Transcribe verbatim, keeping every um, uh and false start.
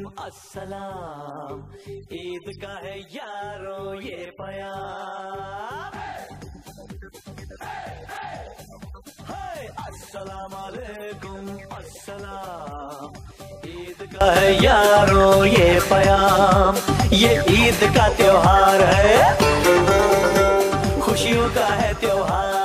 अस्सलाम, ईद का है यारो ये प्यार। अस्सलाम वालेकुम, अस्सलाम, ईद का है यारो ये प्याम। ये ईद का त्योहार है, खुशियों का है त्योहार।